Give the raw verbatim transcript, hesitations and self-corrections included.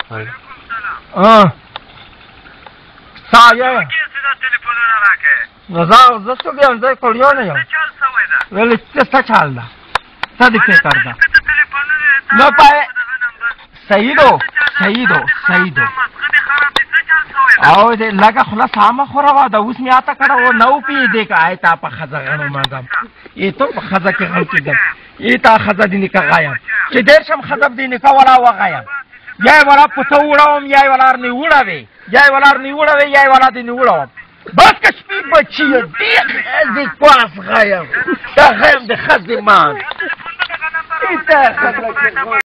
ها سایه نو زه زه څوک یم زه کلیونه یم ولې څه څه چال ده څه دې فکر ده نو پای سیدو سیدو سیدو او دې لګه خوله سامه خوره وه ده اوس مې اته کړه و نه وپوهېدې که ای تا په ښځه غنمېږم ای تو په ښځه کې غم کېږم ای تا ښځه دې نکه غایم چې ډېر شم ښځه دې نکه ولا وغایم یا یې ولا پوته وړوم یا یې ولار نه وړوې یا یې ولار نه وړوې یا یې ولا دې نه وړوم بس که سپي بچي یې ډېر ښځې کواس غایم دا غایم د ښځې مان ای تا ښځه